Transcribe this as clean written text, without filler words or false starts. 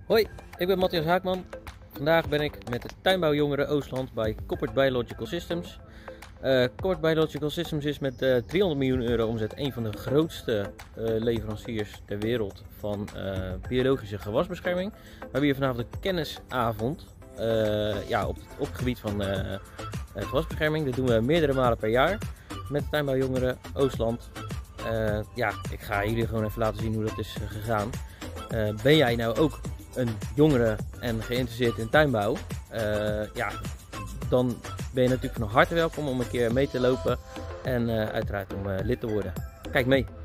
Hoi, ik ben Matthias Haakman. Vandaag ben ik met de tuinbouwjongeren Oostland bij Koppert Biological Systems. Koppert Biological Systems is met 300 miljoen euro omzet een van de grootste leveranciers ter wereld van biologische gewasbescherming. We hebben hier vanavond een kennisavond op het gebied van gewasbescherming. Dat doen we meerdere malen per jaar met de tuinbouwjongeren Oostland. Ik ga jullie gewoon even laten zien hoe dat is gegaan. Ben jij nou ook een jongere en geïnteresseerd in tuinbouw? Dan ben je natuurlijk van harte welkom om een keer mee te lopen en uiteraard om lid te worden. Kijk mee!